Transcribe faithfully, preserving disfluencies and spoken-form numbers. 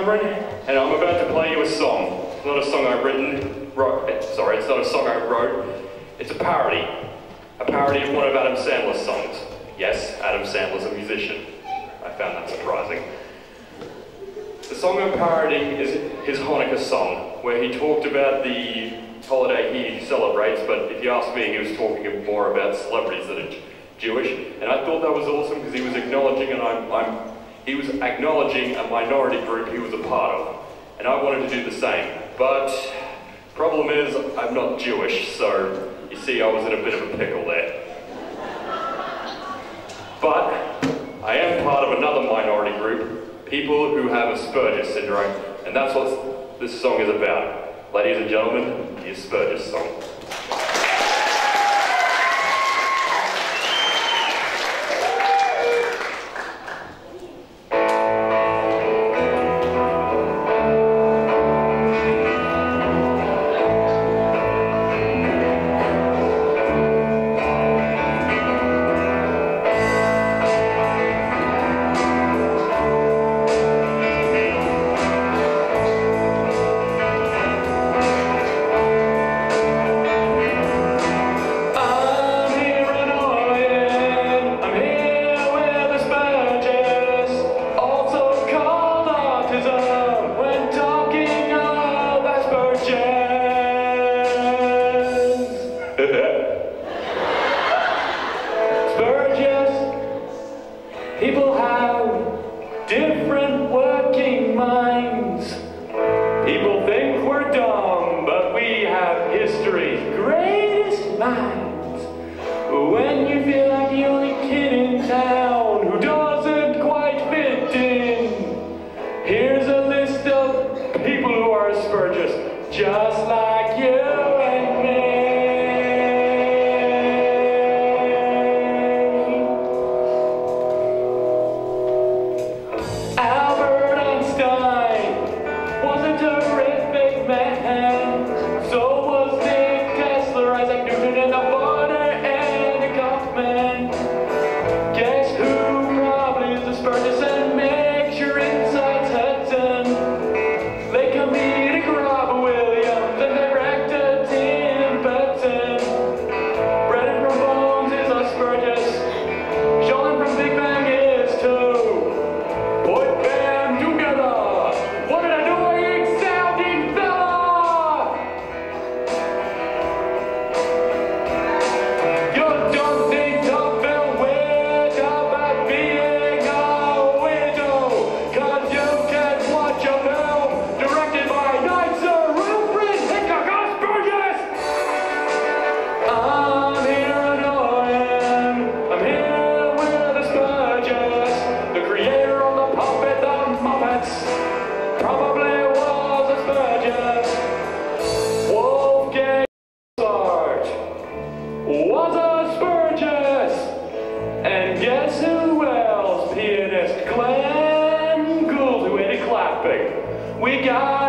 Cameron, and I'm about to play you a song. It's not a song I've written, wrote, sorry, it's not a song I wrote. It's a parody. A parody of one of Adam Sandler's songs. Yes, Adam Sandler's a musician. I found that surprising. The song I'm parodying is his Chanukah song, where he talked about the holiday he celebrates, but if you ask me, he was talking more about celebrities that are Jewish, and I thought that was awesome because he was acknowledging, and I'm, I'm, he was acknowledging a minority group he was a part of, and I wanted to do the same. But problem is, I'm not Jewish, so you see, I was in a bit of a pickle there. But I am part of another minority group, people who have Aspergers syndrome, and that's what this song is about. Ladies and gentlemen, the Aspergers song. People have different working minds. People think we're dumb, but we have history's greatest minds. When you feel like the only kid in town who doesn't quite fit in, here's a list of people who are Aspergers, just like you and me. We got